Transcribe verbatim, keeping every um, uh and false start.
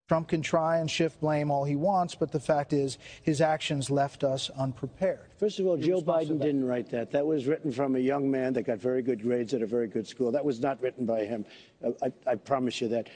Trump can try and shift blame all he wants, but the fact is his actions left us unprepared. First of all, Joe Biden didn't write that. That was written from a young man that got very good grades at a very good school. That was not written by him. I, I promise you that.